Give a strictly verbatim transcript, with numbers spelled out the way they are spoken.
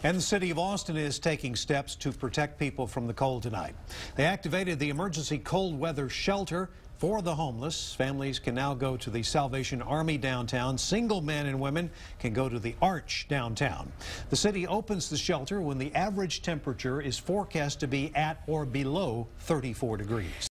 And the city of Austin is taking steps to protect people from the cold tonight. They activated the emergency cold weather shelter for the homeless. Families can now go to the Salvation Army downtown. Single men and women can go to the Arch downtown. The city opens the shelter when the average temperature is forecast to be at or below thirty-four degrees.